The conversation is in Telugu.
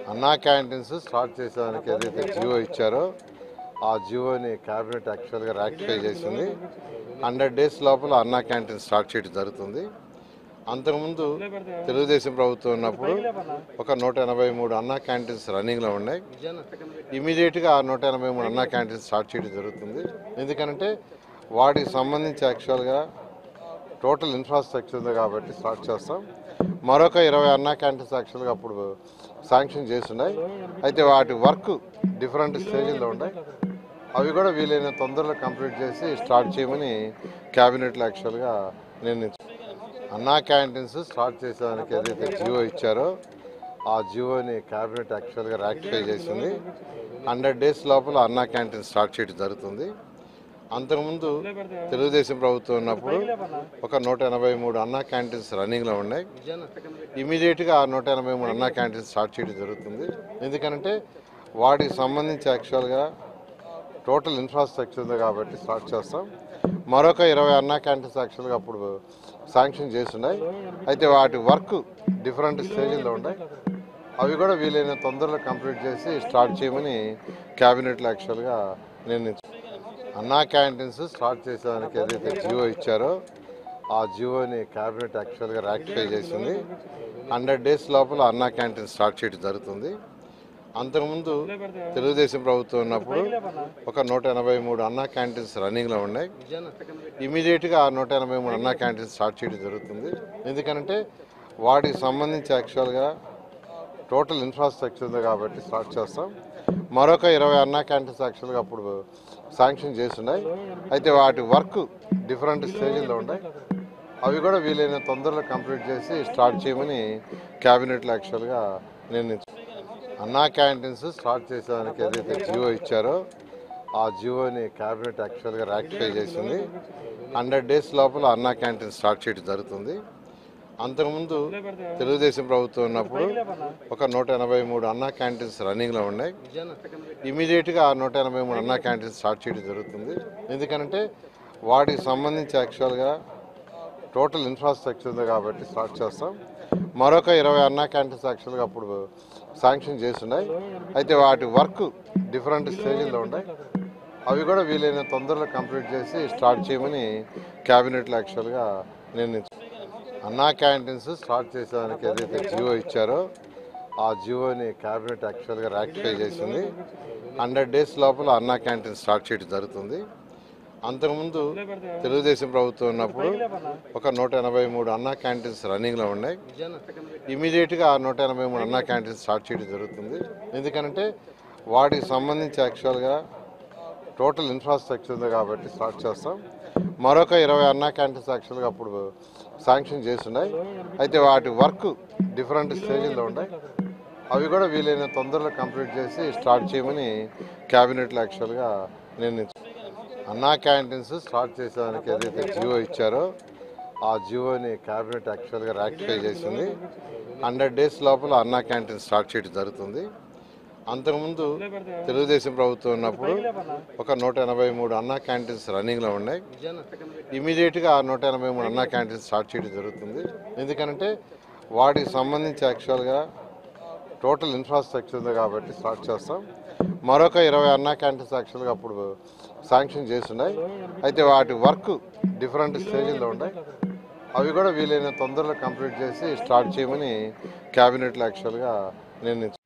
అన్నా క్యాంటీన్స్ స్టార్ట్ చేసేదానికి ఏదైతే జియో ఇచ్చారో ఆ జియోని క్యాబినెట్ యాక్చువల్గా రాటిఫై చేసింది. 100 days లోపల అన్నా క్యాంటీన్ స్టార్ట్ చేయడం జరుగుతుంది. అంతకుముందు తెలుగుదేశం ప్రభుత్వం ఉన్నప్పుడు ఒక 183 అన్నా క్యాంటీన్స్ రన్నింగ్లో ఉన్నాయి. ఇమీడియట్గా ఆ 183 అన్నా క్యాంటీన్స్ స్టార్ట్ చేయడం జరుగుతుంది. ఎందుకంటే వాటికి సంబంధించి యాక్చువల్గా టోటల్ ఇన్ఫ్రాస్ట్రక్చర్ ఉంది కాబట్టి స్టార్ట్ చేస్తాం. మరొక 20 అన్నా క్యాంటీన్స్ యాక్చువల్గా అప్పుడు శాంక్షన్ చేస్తున్నాయి. అయితే వాటి వర్క్ డిఫరెంట్ స్టేజ్లో ఉన్నాయి. అవి కూడా వీలైన తొందరలో కంప్లీట్ చేసి స్టార్ట్ చేయమని క్యాబినెట్లో యాక్చువల్గా నిర్ణయించారు. అన్నా క్యాంటీన్స్ స్టార్ట్ చేసేదానికి ఏదైతే జియో ఇచ్చారో ఆ జియోని క్యాబినెట్ యాక్చువల్గా రాటిఫై చేసింది. 100 days లోపల అన్నా క్యాంటీన్ స్టార్ట్ చేయడం జరుగుతుంది. అంతకుముందు తెలుగుదేశం ప్రభుత్వం ఉన్నప్పుడు ఒక 183 అన్నా క్యాంటీన్స్ రన్నింగ్లో ఉన్నాయి. ఇమీడియట్గా ఆ 183 అన్నా క్యాంటీన్స్ స్టార్ట్ చేయడం జరుగుతుంది. ఎందుకంటే వాటికి సంబంధించి యాక్చువల్గా టోటల్ ఇన్ఫ్రాస్ట్రక్చర్ ఉంది కాబట్టి స్టార్ట్ చేస్తాం. మరొక 20 అన్నా క్యాంటీన్స్ యాక్చువల్గా అప్పుడు శాంక్షన్ చేస్తున్నాయి. అయితే వాటి వర్క్ డిఫరెంట్ స్టేజ్లో ఉన్నాయి. అవి కూడా వీలైన తొందరలో కంప్లీట్ చేసి స్టార్ట్ చేయమని క్యాబినెట్లో యాక్చువల్గా నిర్ణయించారు. అన్నా క్యాంటీన్స్ స్టార్ట్ చేసేదానికి ఏదైతే జియో ఇచ్చారో ఆ జియోని క్యాబినెట్ యాక్చువల్గా రాటిఫై చేసింది. 100 days లోపల అన్నా క్యాంటీన్ స్టార్ట్ చేయడం జరుగుతుంది. అంతకుముందు తెలుగుదేశం ప్రభుత్వం ఉన్నప్పుడు ఒక 183 అన్నా క్యాంటీన్స్ రన్నింగ్లో ఉన్నాయి. ఇమీడియట్గా ఆ 183 అన్నా క్యాంటీన్స్ స్టార్ట్ చేయడం జరుగుతుంది. ఎందుకంటే వాటికి సంబంధించి యాక్చువల్గా టోటల్ ఇన్ఫ్రాస్ట్రక్చర్ ఉంది కాబట్టి స్టార్ట్ చేస్తాం. మరొక 20 అన్నా క్యాంటీన్స్ యాక్చువల్గా అప్పుడు శాంక్షన్ చేస్తున్నాయి. అయితే వాటి వర్క్ డిఫరెంట్ స్టేజ్లో ఉన్నాయి. అవి కూడా వీలైన తొందరలో కంప్లీట్ చేసి స్టార్ట్ చేయమని క్యాబినెట్లో యాక్చువల్గా నిర్ణయించారు. అన్నా క్యాంటీన్స్ స్టార్ట్ చేసేదానికి ఏదైతే జియో ఇచ్చారో ఆ జియోని క్యాబినెట్ యాక్చువల్గా రాటిఫై చేసింది. 100 days లోపల అన్నా క్యాంటీన్ స్టార్ట్ చేయడం జరుగుతుంది. అంతకుముందు తెలుగుదేశం ప్రభుత్వం ఉన్నప్పుడు ఒక 183 అన్నా క్యాంటీన్స్ రన్నింగ్లో ఉన్నాయి. ఇమీడియట్గా ఆ 183 అన్నా క్యాంటీన్స్ స్టార్ట్ చేయడం జరుగుతుంది. ఎందుకంటే వాటికి సంబంధించి యాక్చువల్గా టోటల్ ఇన్ఫ్రాస్ట్రక్చర్ ఉంది కాబట్టి స్టార్ట్ చేస్తాం. మరొక 20 అన్నా క్యాంటీన్స్ యాక్చువల్గా అప్పుడు శాంక్షన్ చేస్తున్నాయి. అయితే వాటి వర్క్ డిఫరెంట్ స్టేజ్లో ఉన్నాయి. అవి కూడా వీలైన తొందరలో కంప్లీట్ చేసి స్టార్ట్ చేయమని క్యాబినెట్లో యాక్చువల్గా నిర్ణయించారు. అన్నా క్యాంటీన్స్ స్టార్ట్ చేసేదానికి ఏదైతే జియో ఇచ్చారో ఆ జియోని క్యాబినెట్ యాక్చువల్గా రాటిఫై చేసింది. 100 days లోపల అన్నా క్యాంటీన్ స్టార్ట్ చేయడం జరుగుతుంది. అంతకుముందు తెలుగుదేశం ప్రభుత్వం ఉన్నప్పుడు ఒక 183 అన్నా క్యాంటీన్స్ రన్నింగ్లో ఉన్నాయి. ఇమీడియట్గా ఆ 183 అన్నా క్యాంటీన్స్ స్టార్ట్ చేయడం జరుగుతుంది. ఎందుకంటే వాటికి సంబంధించి యాక్చువల్గా టోటల్ ఇన్ఫ్రాస్ట్రక్చర్ ఉంది కాబట్టి స్టార్ట్ చేస్తాం. మరొక 20 అన్నా క్యాంటీన్స్ యాక్చువల్గా అప్పుడు శాంక్షన్ చేస్తున్నాయి. అయితే వాటి వర్క్ డిఫరెంట్ స్టేజ్లో ఉన్నాయి. అవి కూడా వీలైన తొందరలో కంప్లీట్ చేసి స్టార్ట్ చేయమని క్యాబినెట్లో యాక్చువల్గా నిర్ణయించారు. అన్నా క్యాంటీన్స్ స్టార్ట్ చేసేదానికి ఏదైతే జియో ఇచ్చారో ఆ జియోని క్యాబినెట్ యాక్చువల్గా రాటిఫై చేసింది. 100 days లోపల అన్నా క్యాంటీన్ స్టార్ట్ చేయడం జరుగుతుంది. అంతకుముందు తెలుగుదేశం ప్రభుత్వం ఉన్నప్పుడు ఒక 183 అన్నా క్యాంటీన్స్ రన్నింగ్లో ఉన్నాయి. ఇమీడియట్గా ఆ 183 అన్నా క్యాంటీన్స్ స్టార్ట్ చేయడం జరుగుతుంది. ఎందుకంటే వాటికి సంబంధించి యాక్చువల్గా టోటల్ ఇన్ఫ్రాస్ట్రక్చర్ ఉంది కాబట్టి స్టార్ట్ చేస్తాం. మరొక 20 అన్నా క్యాంటీన్స్ యాక్చువల్గా అప్పుడు శాంక్షన్ చేస్తున్నాయి. అయితే వాటి వర్క్ డిఫరెంట్ స్టేజ్లో ఉన్నాయి. అవి కూడా వీలైన తొందరలో కంప్లీట్ చేసి స్టార్ట్ చేయమని క్యాబినెట్లో యాక్చువల్గా నిర్ణయించారు.